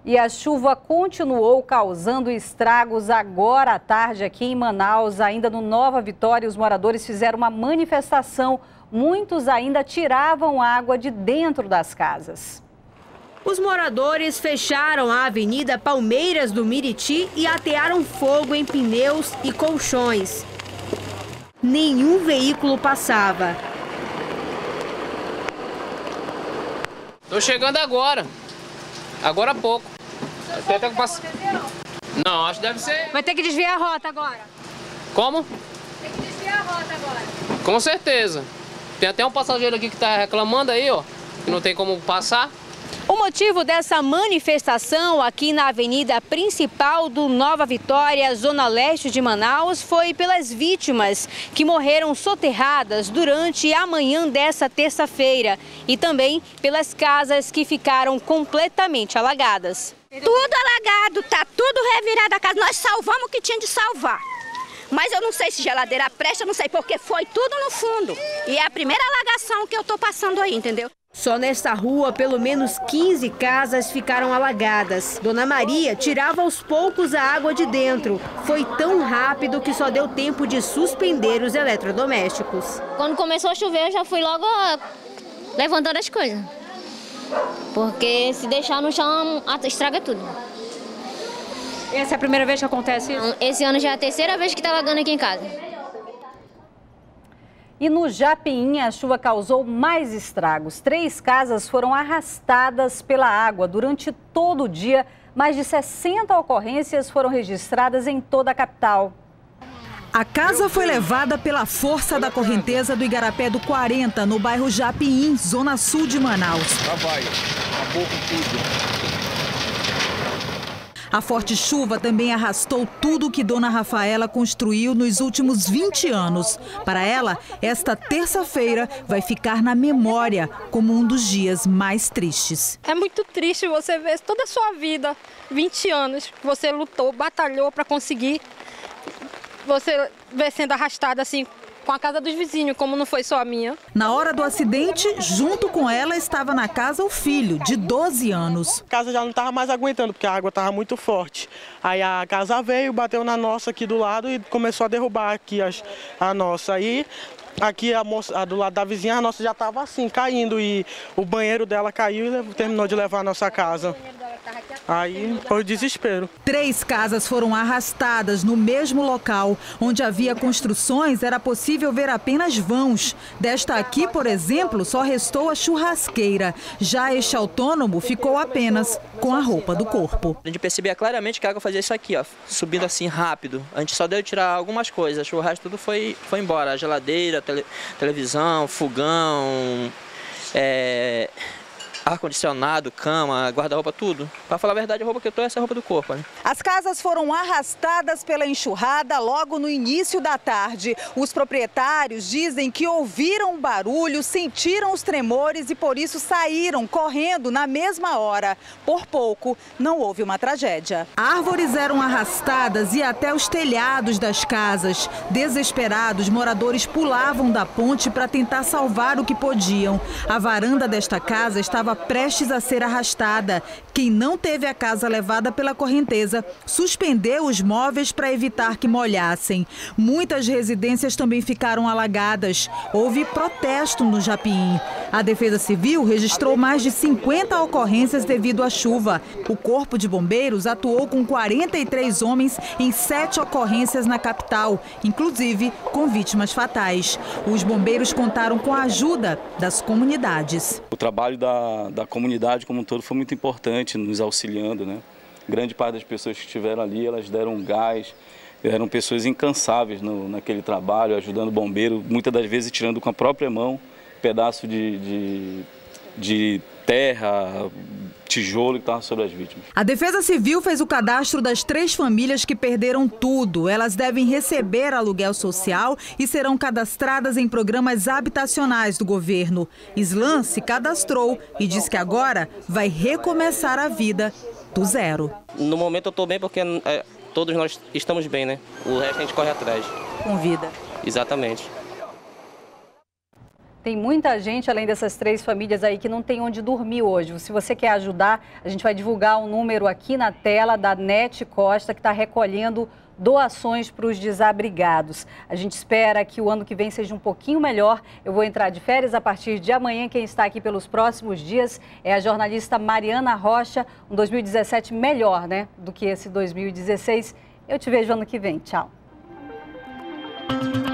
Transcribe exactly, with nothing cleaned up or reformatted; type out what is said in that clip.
E a chuva continuou causando estragos agora à tarde aqui em Manaus. Ainda no Nova Vitória, os moradores fizeram uma manifestação. Muitos ainda tiravam água de dentro das casas. Os moradores fecharam a Avenida Palmeiras do Miriti e atearam fogo em pneus e colchões. Nenhum veículo passava. Tô chegando agora. Agora há pouco. Até que pass... Não, acho que deve ser... Vai ter que desviar a rota agora. Como? Tem que desviar a rota agora. Com certeza. Tem até um passageiro aqui que tá reclamando aí, ó, que não tem como passar. O motivo dessa manifestação aqui na avenida principal do Nova Vitória, zona leste de Manaus, foi pelas vítimas que morreram soterradas durante a manhã dessa terça-feira e também pelas casas que ficaram completamente alagadas. Tudo alagado, tá tudo revirado a casa. Nós salvamos o que tinha de salvar. Mas eu não sei se geladeira presta, eu não sei, porque foi tudo no fundo. E é a primeira alagação que eu tô passando aí, entendeu? Só nesta rua, pelo menos quinze casas ficaram alagadas. Dona Maria tirava aos poucos a água de dentro. Foi tão rápido que só deu tempo de suspender os eletrodomésticos. Quando começou a chover, eu já fui logo levantando as coisas. Porque se deixar no chão, estraga tudo. Essa é a primeira vez que acontece isso? Esse ano já é a terceira vez que está alagando aqui em casa. E no Japim, a chuva causou mais estragos. Três casas foram arrastadas pela água durante todo o dia. Mais de sessenta ocorrências foram registradas em toda a capital. A casa foi levada pela força da correnteza do Igarapé do quarenta, no bairro Japim, zona sul de Manaus. Vai, acabou com tudo. A forte chuva também arrastou tudo que Dona Rafaela construiu nos últimos vinte anos. Para ela, esta terça-feira vai ficar na memória como um dos dias mais tristes. É muito triste você ver toda a sua vida, vinte anos, você lutou, batalhou para conseguir, você ver sendo arrastada assim com a casa dos vizinhos, como não foi só a minha. Na hora do acidente, junto com ela estava na casa o filho, de doze anos. A casa já não estava mais aguentando, porque a água estava muito forte. Aí a casa veio, bateu na nossa aqui do lado e começou a derrubar aqui as, a nossa. Aí aqui a moça, a do lado da vizinha, a nossa já estava assim, caindo. E o banheiro dela caiu e terminou de levar a nossa casa. Aí foi o desespero. Três casas foram arrastadas no mesmo local. Onde havia construções, era possível ver apenas vãos. Desta aqui, por exemplo, só restou a churrasqueira. Já este autônomo ficou apenas com a roupa do corpo. A gente percebia claramente que a água fazia isso aqui, ó, subindo assim rápido. A gente só deu tirar algumas coisas. O resto tudo foi, foi embora. A geladeira, tele, televisão, fogão, é... ar-condicionado, cama, guarda-roupa, tudo. Para falar a verdade, a roupa que eu tô é essa roupa do corpo, né? As casas foram arrastadas pela enxurrada logo no início da tarde. Os proprietários dizem que ouviram o barulho, sentiram os tremores e por isso saíram correndo na mesma hora. Por pouco, não houve uma tragédia. Árvores eram arrastadas e até os telhados das casas. Desesperados, moradores pulavam da ponte para tentar salvar o que podiam. A varanda desta casa estava prestes a ser arrastada. Quem não teve a casa levada pela correnteza suspendeu os móveis para evitar que molhassem. Muitas residências também ficaram alagadas. Houve protesto no Japim. A Defesa Civil registrou mais de cinquenta ocorrências devido à chuva. O Corpo de Bombeiros atuou com quarenta e três homens em sete ocorrências na capital, inclusive com vítimas fatais. Os bombeiros contaram com a ajuda das comunidades. O trabalho da, da comunidade como um todo foi muito importante, nos auxiliando, né? Grande parte das pessoas que estiveram ali, elas deram um gás, eram pessoas incansáveis no, naquele trabalho, ajudando o bombeiro, muitas das vezes tirando com a própria mão pedaço de, de, de terra, tijolo que estava sobre as vítimas. A Defesa Civil fez o cadastro das três famílias que perderam tudo. Elas devem receber aluguel social e serão cadastradas em programas habitacionais do governo. Islan se cadastrou e diz que agora vai recomeçar a vida do zero. No momento eu estou bem porque é, todos nós estamos bem, né? O resto a gente corre atrás. Com vida. Exatamente. Tem muita gente, além dessas três famílias aí, que não tem onde dormir hoje. Se você quer ajudar, a gente vai divulgar um número aqui na tela da NET Costa, que está recolhendo doações para os desabrigados. A gente espera que o ano que vem seja um pouquinho melhor. Eu vou entrar de férias a partir de amanhã. Quem está aqui pelos próximos dias é a jornalista Mariana Rocha. Um dois mil e dezessete melhor, né, do que esse dois mil e dezesseis. Eu te vejo ano que vem. Tchau.